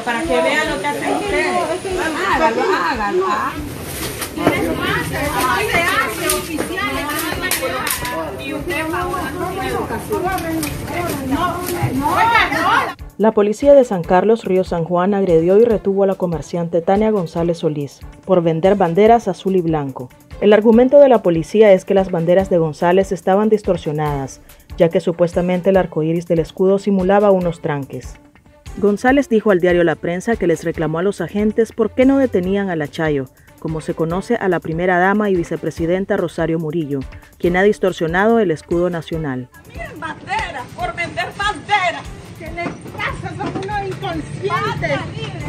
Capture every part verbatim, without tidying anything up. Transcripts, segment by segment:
para que vean lo que hacen ustedes. Hágalo, hágalo. ¿Quieres más? No se hace oficial. Y usted ahora no tiene educación. No, no. La policía de San Carlos, Río San Juan, agredió y retuvo a la comerciante Tania González Solís por vender banderas azul y blanco. El argumento de la policía es que las banderas de González estaban distorsionadas, ya que supuestamente el arco iris del escudo simulaba unos tranques. González dijo al diario La Prensa que les reclamó a los agentes por qué no detenían a la Chayo, como se conoce a la primera dama y vicepresidenta Rosario Murillo, quien ha distorsionado el escudo nacional. Miren banderas, por vender banderas. ¿Qué les pasa? Son unos inconscientes.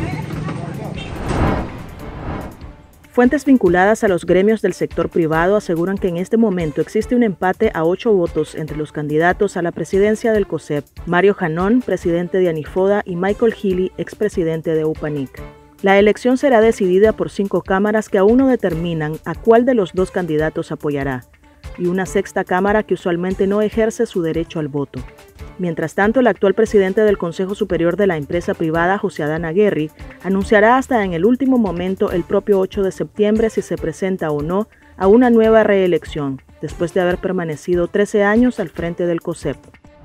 Fuentes vinculadas a los gremios del sector privado aseguran que en este momento existe un empate a ocho votos entre los candidatos a la presidencia del COSEP, Mario Janón, presidente de Anifoda, y Michael Healy, expresidente de UPANIC. La elección será decidida por cinco cámaras que aún no determinan a cuál de los dos candidatos apoyará, y una sexta cámara que usualmente no ejerce su derecho al voto. Mientras tanto, el actual presidente del Consejo Superior de la empresa privada, José Adán Aguerri, anunciará hasta en el último momento, el propio ocho de septiembre, si se presenta o no a una nueva reelección, después de haber permanecido trece años al frente del COSEP.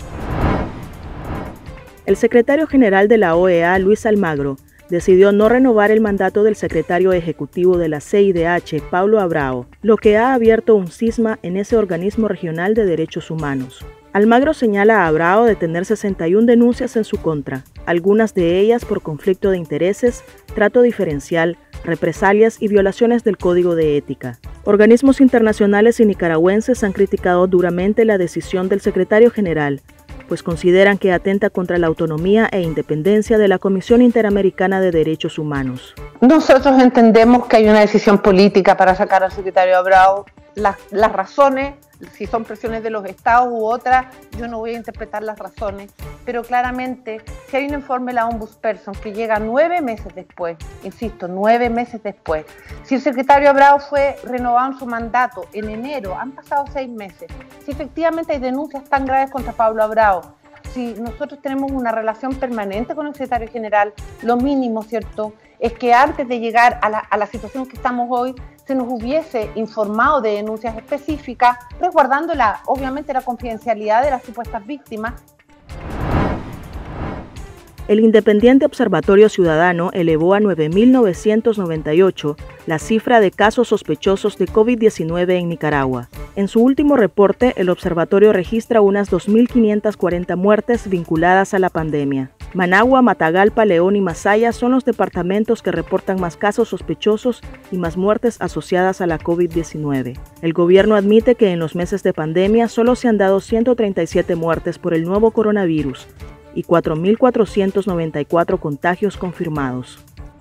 El secretario general de la O E A, Luis Almagro, decidió no renovar el mandato del secretario ejecutivo de la C I D H, Paulo Abrao, lo que ha abierto un cisma en ese organismo regional de derechos humanos. Almagro señala a Abrao de tener sesenta y una denuncias en su contra, algunas de ellas por conflicto de intereses, trato diferencial, represalias y violaciones del Código de Ética. Organismos internacionales y nicaragüenses han criticado duramente la decisión del secretario general, pues consideran que atenta contra la autonomía e independencia de la Comisión Interamericana de Derechos Humanos. Nosotros entendemos que hay una decisión política para sacar al secretario Abrao. Las, las razones, si son presiones de los estados u otras, yo no voy a interpretar las razones, pero claramente si hay un informe de la Ombudsperson que llega nueve meses después, insisto, nueve meses después, si el secretario Abrao fue renovado en su mandato en enero, han pasado seis meses, si efectivamente hay denuncias tan graves contra Pablo Abrao, si nosotros tenemos una relación permanente con el secretario general, lo mínimo, ¿cierto?, es que antes de llegar a la, a la situación que estamos hoy, se nos hubiese informado de denuncias específicas, resguardando la, obviamente la confidencialidad de las supuestas víctimas. El Independiente Observatorio Ciudadano elevó a nueve mil novecientos noventa y ocho la cifra de casos sospechosos de COVID diecinueve en Nicaragua. En su último reporte, el observatorio registra unas dos mil quinientas cuarenta muertes vinculadas a la pandemia. Managua, Matagalpa, León y Masaya son los departamentos que reportan más casos sospechosos y más muertes asociadas a la COVID diecinueve. El gobierno admite que en los meses de pandemia solo se han dado ciento treinta y siete muertes por el nuevo coronavirus y cuatro mil cuatrocientos noventa y cuatro contagios confirmados.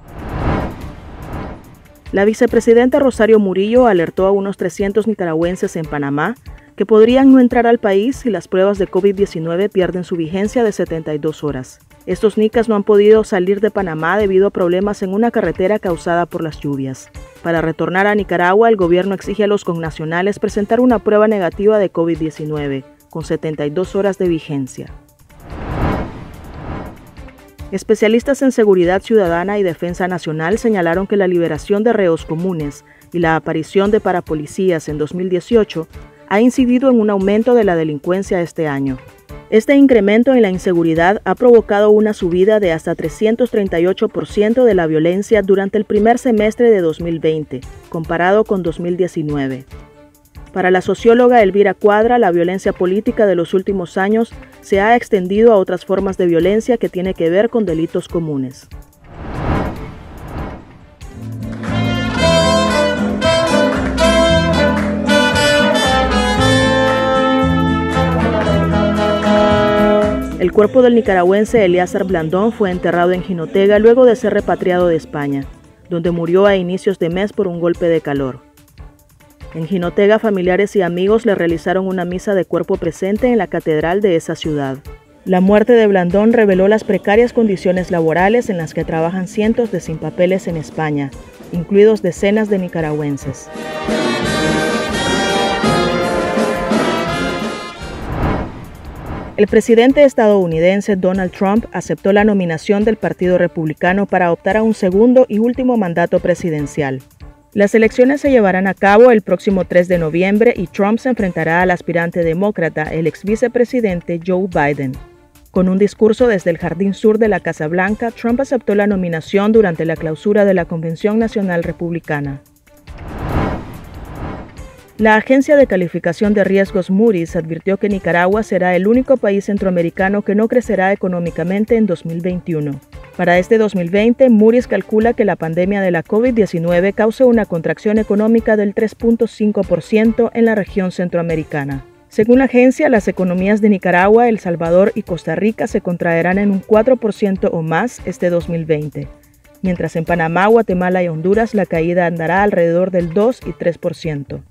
La vicepresidenta Rosario Murillo alertó a unos trescientos nicaragüenses en Panamá que podrían no entrar al país si las pruebas de COVID diecinueve pierden su vigencia de setenta y dos horas. Estos nicas no han podido salir de Panamá debido a problemas en una carretera causada por las lluvias. Para retornar a Nicaragua, el gobierno exige a los connacionales presentar una prueba negativa de COVID diecinueve, con setenta y dos horas de vigencia. Especialistas en seguridad ciudadana y defensa nacional señalaron que la liberación de reos comunes y la aparición de parapolicías en dos mil dieciocho ha incidido en un aumento de la delincuencia este año. Este incremento en la inseguridad ha provocado una subida de hasta trescientos treinta y ocho por ciento de la violencia durante el primer semestre de dos mil veinte, comparado con dos mil diecinueve. Para la socióloga Elvira Cuadra, la violencia política de los últimos años se ha extendido a otras formas de violencia que tiene que ver con delitos comunes. El cuerpo del nicaragüense Elíazar Blandón fue enterrado en Jinotega luego de ser repatriado de España, donde murió a inicios de mes por un golpe de calor. En Jinotega, familiares y amigos le realizaron una misa de cuerpo presente en la catedral de esa ciudad. La muerte de Blandón reveló las precarias condiciones laborales en las que trabajan cientos de sin papeles en España, incluidos decenas de nicaragüenses. El presidente estadounidense Donald Trump aceptó la nominación del Partido Republicano para optar a un segundo y último mandato presidencial. Las elecciones se llevarán a cabo el próximo tres de noviembre y Trump se enfrentará al aspirante demócrata, el ex vicepresidente Joe Biden. Con un discurso desde el jardín sur de la Casa Blanca, Trump aceptó la nominación durante la clausura de la Convención Nacional Republicana. La agencia de calificación de riesgos Moody's advirtió que Nicaragua será el único país centroamericano que no crecerá económicamente en dos mil veintiuno. Para este dos mil veinte, Moody's calcula que la pandemia de la COVID diecinueve cause una contracción económica del tres punto cinco por ciento en la región centroamericana. Según la agencia, las economías de Nicaragua, El Salvador y Costa Rica se contraerán en un cuatro por ciento o más este dos mil veinte, mientras en Panamá, Guatemala y Honduras la caída andará alrededor del dos y tres por ciento.